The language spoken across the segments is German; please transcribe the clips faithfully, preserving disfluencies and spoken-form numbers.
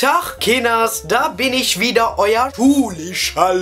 Tag, Kinders, da bin ich wieder, euer schulischer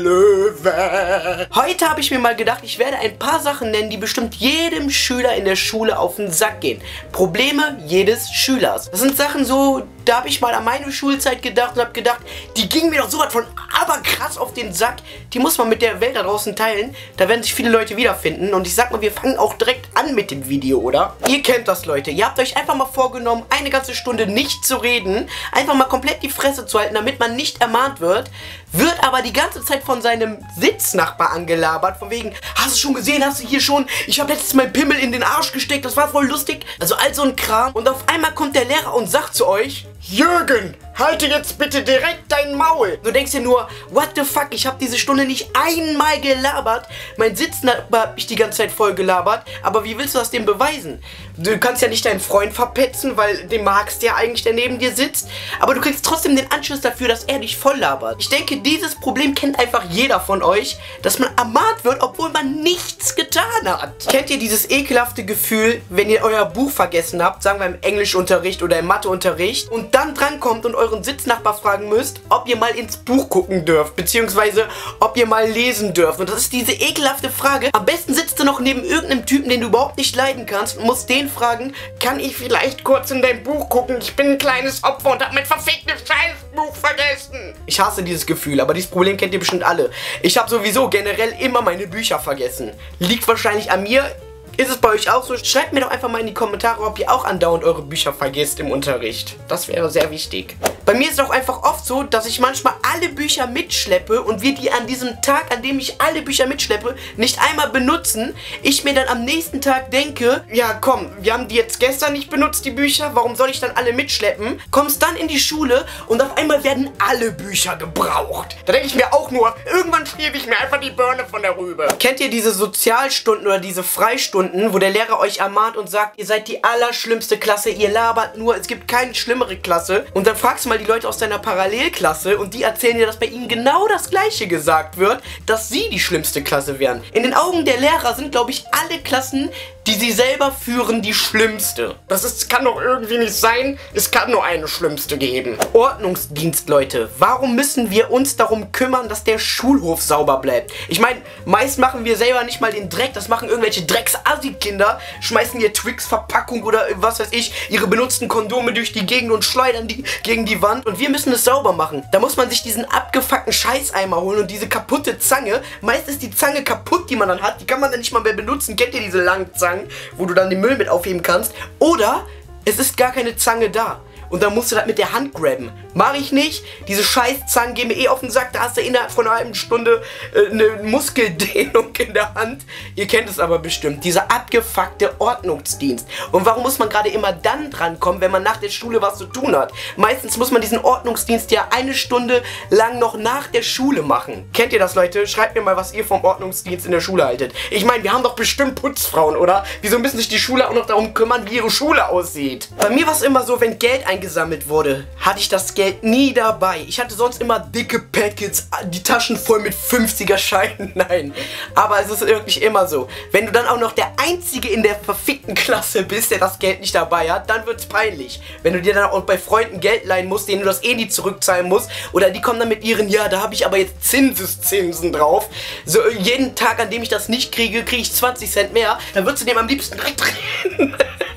Löwe. Heute habe ich mir mal gedacht, ich werde ein paar Sachen nennen, die bestimmt jedem Schüler in der Schule auf den Sack gehen. Probleme jedes Schülers. Das sind Sachen so, da habe ich mal an meine Schulzeit gedacht und habe gedacht, die gingen mir doch so was von aber krass auf den Sack. Die muss man mit der Welt da draußen teilen. Da werden sich viele Leute wiederfinden. Und ich sag mal, wir fangen auch direkt an mit dem Video, oder? Ihr kennt das, Leute. Ihr habt euch einfach mal vorgenommen, eine ganze Stunde nicht zu reden. Einfach mal komplett die Fresse zu halten, damit man nicht ermahnt wird. Wird aber die ganze Zeit von seinem Sitznachbar angelabert. Von wegen, hast du schon gesehen, hast du hier schon? Ich habe letztens meinen Pimmel in den Arsch gesteckt. Das war voll lustig. Also all so ein Kram. Und auf einmal kommt der Lehrer und sagt zu euch: Jürgen, halte jetzt bitte direkt dein Maul. Du denkst dir nur, what the fuck, ich habe diese Stunde nicht einmal gelabert. Mein Sitznachbar hat mich die ganze Zeit voll gelabert. Aber wie willst du das dem beweisen? Du kannst ja nicht deinen Freund verpetzen, weil den magst der eigentlich, der neben dir sitzt. Aber du kriegst trotzdem den Anschluss dafür, dass er dich voll labert. Ich denke, dieses Problem kennt einfach jeder von euch, dass man ermahnt wird, obwohl man nichts getan hat. Kennt ihr dieses ekelhafte Gefühl, wenn ihr euer Buch vergessen habt, sagen wir im Englischunterricht oder im Matheunterricht, und dann drankommt und euren Sitznachbar fragen müsst, ob ihr mal ins Buch gucken dürft, beziehungsweise ob ihr mal lesen dürft. Und das ist diese ekelhafte Frage. Am besten sitzt du noch neben irgendeinem Typen, den du überhaupt nicht leiden kannst, und musst den fragen: Kann ich vielleicht kurz in dein Buch gucken? Ich bin ein kleines Opfer und hab mein verficktes Scheißbuch vergessen. Ich hasse dieses Gefühl, aber dieses Problem kennt ihr bestimmt alle. Ich habe sowieso generell immer meine Bücher vergessen. Liegt wahrscheinlich an mir. Ist es bei euch auch so? Schreibt mir doch einfach mal in die Kommentare, ob ihr auch andauernd eure Bücher vergesst im Unterricht. Das wäre sehr wichtig. Bei mir ist es auch einfach oft so, dass ich manchmal alle Bücher mitschleppe und wir die an diesem Tag, an dem ich alle Bücher mitschleppe, nicht einmal benutzen. Ich mir dann am nächsten Tag denke, ja komm, wir haben die jetzt gestern nicht benutzt, die Bücher, warum soll ich dann alle mitschleppen? Kommst dann in die Schule und auf einmal werden alle Bücher gebraucht. Da denke ich mir auch nur, irgendwann schiebe ich mir einfach die Birne von der Rübe. Kennt ihr diese Sozialstunden oder diese Freistunden, wo der Lehrer euch ermahnt und sagt, ihr seid die allerschlimmste Klasse, ihr labert nur, es gibt keine schlimmere Klasse? Und dann fragst du mal die Leute aus deiner Parallelklasse und die erzählen dir, dass bei ihnen genau das Gleiche gesagt wird, dass sie die schlimmste Klasse wären. In den Augen der Lehrer sind, glaube ich, alle Klassen, die sie selber führen, die schlimmste. Das ist, kann doch irgendwie nicht sein. Es kann nur eine schlimmste geben. Ordnungsdienst, Leute. Warum müssen wir uns darum kümmern, dass der Schulhof sauber bleibt? Ich meine, meist machen wir selber nicht mal den Dreck. Das machen irgendwelche Drecks-Assi-Kinder. Schmeißen ihr Twix-Verpackung oder was weiß ich, ihre benutzten Kondome durch die Gegend und schleudern die gegen die Wand. Und wir müssen es sauber machen. Da muss man sich diesen abgefuckten Scheißeimer holen und diese kaputte Zange. Meist ist die Zange kaputt, die man dann hat. Die kann man dann nicht mal mehr benutzen. Kennt ihr diese langen Zangen, wo du dann den Müll mit aufheben kannst? Oder es ist gar keine Zange da. Und dann musst du das mit der Hand grabben. Mach ich nicht. Diese Scheißzangen gehen mir eh auf den Sack. Da hast du innerhalb von einer halben Stunde äh, eine Muskeldehnung in der Hand. Ihr kennt es aber bestimmt. Dieser abgefuckte Ordnungsdienst. Und warum muss man gerade immer dann drankommen, wenn man nach der Schule was zu tun hat? Meistens muss man diesen Ordnungsdienst ja eine Stunde lang noch nach der Schule machen. Kennt ihr das, Leute? Schreibt mir mal, was ihr vom Ordnungsdienst in der Schule haltet. Ich meine, wir haben doch bestimmt Putzfrauen, oder? Wieso müssen sich die Schüler auch noch darum kümmern, wie ihre Schule aussieht? Bei mir war es immer so, wenn Geld eingesammelt wurde, hatte ich das Geld nie dabei. Ich hatte sonst immer dicke Packets, die Taschen voll mit fünfziger Scheinen. Nein, aber es ist wirklich immer so. Wenn du dann auch noch der Einzige in der verfickten Klasse bist, der das Geld nicht dabei hat, dann wird's peinlich. Wenn du dir dann auch bei Freunden Geld leihen musst, denen du das eh nie zurückzahlen musst, oder die kommen dann mit ihren, ja, da habe ich aber jetzt Zinseszinsen drauf. So, jeden Tag, an dem ich das nicht kriege, kriege ich zwanzig Cent mehr. Dann würdest du dem am liebsten direkt reden.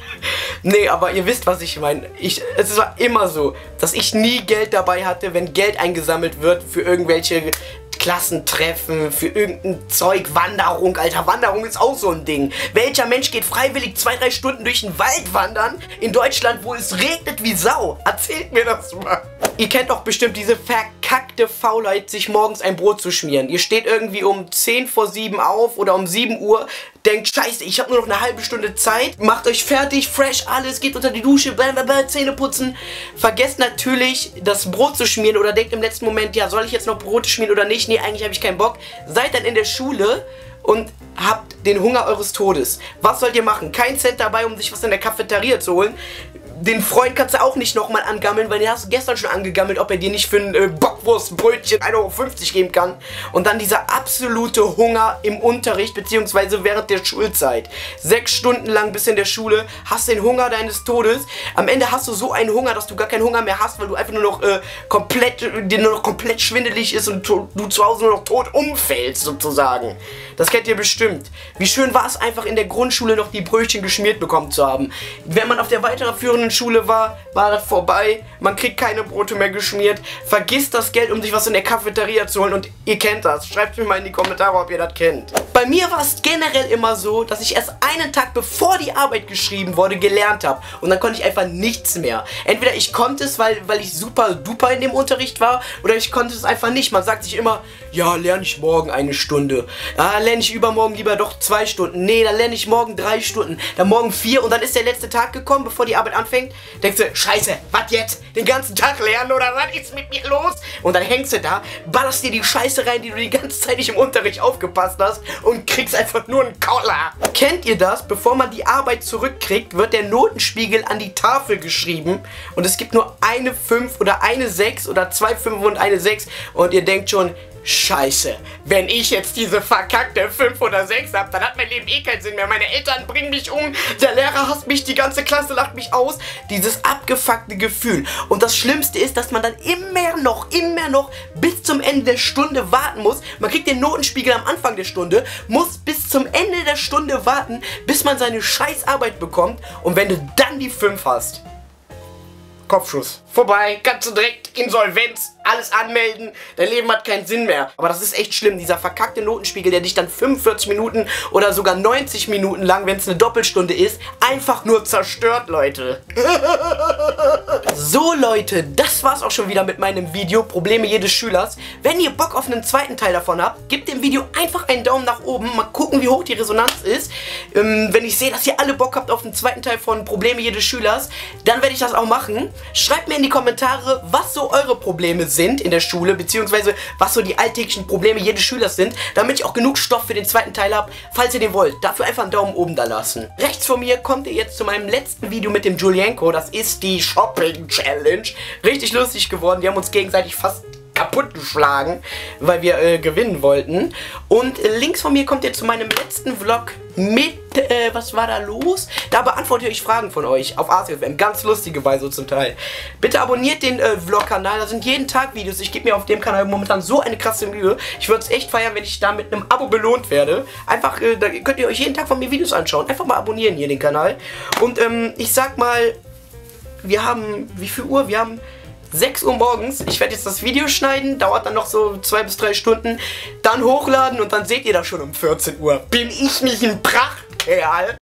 Nee, aber ihr wisst, was ich meine. Ich, es war immer so, dass ich nie Geld dabei hatte, wenn Geld eingesammelt wird für irgendwelche Klassentreffen, für irgendein Zeug, Wanderung. Alter, Wanderung ist auch so ein Ding. Welcher Mensch geht freiwillig zwei, drei Stunden durch den Wald wandern in Deutschland, wo es regnet wie Sau? Erzählt mir das mal. Ihr kennt doch bestimmt diese verkackte Faulheit, sich morgens ein Brot zu schmieren. Ihr steht irgendwie um zehn vor sieben auf oder um sieben Uhr, denkt, scheiße, ich habe nur noch eine halbe Stunde Zeit, macht euch fertig, fresh, alles, geht unter die Dusche, blablabla, Zähne putzen. Vergesst natürlich, das Brot zu schmieren oder denkt im letzten Moment, ja, soll ich jetzt noch Brot schmieren oder nicht? Nee, eigentlich habe ich keinen Bock. Seid dann in der Schule und habt den Hunger eures Todes. Was sollt ihr machen? Kein Cent dabei, um sich was in der Cafeteria zu holen. Den Freund kannst du auch nicht nochmal angammeln, weil den hast du gestern schon angegammelt, ob er dir nicht für ein äh, Bockwurstbrötchen ein Euro fünfzig geben kann. Und dann dieser absolute Hunger im Unterricht, beziehungsweise während der Schulzeit. Sechs Stunden lang bis in der Schule, hast den Hunger deines Todes. Am Ende hast du so einen Hunger, dass du gar keinen Hunger mehr hast, weil du einfach nur noch äh, komplett, dir nur noch komplett schwindelig ist und du zu Hause nur noch tot umfällst, sozusagen. Das kennt ihr bestimmt. Wie schön war es einfach in der Grundschule noch die Brötchen geschmiert bekommen zu haben. Wenn man auf der weiterführenden Schule war, war das vorbei. Man kriegt keine Brote mehr geschmiert. Vergisst das Geld, um sich was in der Cafeteria zu holen. Und ihr kennt das. Schreibt mir mal in die Kommentare, ob ihr das kennt. Bei mir war es generell immer so, dass ich erst einen Tag bevor die Arbeit geschrieben wurde, gelernt habe. Und dann konnte ich einfach nichts mehr. Entweder ich konnte es, weil, weil ich super duper in dem Unterricht war, oder ich konnte es einfach nicht. Man sagt sich immer, ja, lerne ich morgen eine Stunde. Ah, lerne ich übermorgen lieber doch zwei Stunden. Nee, dann lerne ich morgen drei Stunden. Dann morgen vier und dann ist der letzte Tag gekommen, bevor die Arbeit anfängt. Denkst du, scheiße, was jetzt? Den ganzen Tag lernen oder was ist mit mir los? Und dann hängst du da, ballerst dir die Scheiße rein, die du die ganze Zeit nicht im Unterricht aufgepasst hast und kriegst einfach nur einen Koller. Kennt ihr das? Bevor man die Arbeit zurückkriegt, wird der Notenspiegel an die Tafel geschrieben und es gibt nur eine fünf oder eine sechs oder zwei fünf und eine sechs und ihr denkt schon, scheiße, wenn ich jetzt diese verkackte fünf oder sechs habe, dann hat mein Leben eh keinen Sinn mehr. Meine Eltern bringen mich um, der Lehrer hasst mich, die ganze Klasse lacht mich aus. Dieses abgefuckte Gefühl. Und das Schlimmste ist, dass man dann immer noch, immer noch bis zum Ende der Stunde warten muss. Man kriegt den Notenspiegel am Anfang der Stunde, muss bis zum Ende der Stunde warten, bis man seine Scheißarbeit bekommt. Und wenn du dann die fünf hast, Kopfschuss. Vorbei, kannst du direkt Insolvenz, alles anmelden, dein Leben hat keinen Sinn mehr. Aber das ist echt schlimm, dieser verkackte Notenspiegel, der dich dann fünfundvierzig Minuten oder sogar neunzig Minuten lang, wenn es eine Doppelstunde ist, einfach nur zerstört, Leute. So, Leute, das war's auch schon wieder mit meinem Video, Probleme jedes Schülers. Wenn ihr Bock auf einen zweiten Teil davon habt, gebt dem Video einfach einen Daumen nach oben, mal gucken, wie hoch die Resonanz ist. Ähm, wenn ich sehe, dass ihr alle Bock habt auf einen zweiten Teil von Probleme jedes Schülers, dann werde ich das auch machen. Schreibt mir in die Kommentare, was so eure Probleme sind in der Schule, beziehungsweise was so die alltäglichen Probleme jedes Schülers sind, damit ich auch genug Stoff für den zweiten Teil habe, falls ihr den wollt. Dafür einfach einen Daumen oben da lassen. Rechts von mir kommt ihr jetzt zu meinem letzten Video mit dem Julienko. Das ist die Shopping Challenge. Richtig lustig geworden. Wir haben uns gegenseitig fast kaputt geschlagen, weil wir äh, gewinnen wollten. Und äh, links von mir kommt ihr zu meinem letzten Vlog mit, äh, was war da los? Da beantworte ich Fragen von euch auf A C F M. Ganz lustige Weise zum Teil. Bitte abonniert den äh, Vlog-Kanal. Da sind jeden Tag Videos. Ich gebe mir auf dem Kanal momentan so eine krasse Mühe. Ich würde es echt feiern, wenn ich da mit einem Abo belohnt werde. Einfach, äh, da könnt ihr euch jeden Tag von mir Videos anschauen. Einfach mal abonnieren hier den Kanal. Und ähm, ich sag mal, wir haben, wie viel Uhr? Wir haben sechs Uhr morgens. Ich werde jetzt das Video schneiden, dauert dann noch so zwei bis drei Stunden. Dann hochladen und dann seht ihr das schon um vierzehn Uhr. Bin ich nicht ein Prachtkerl?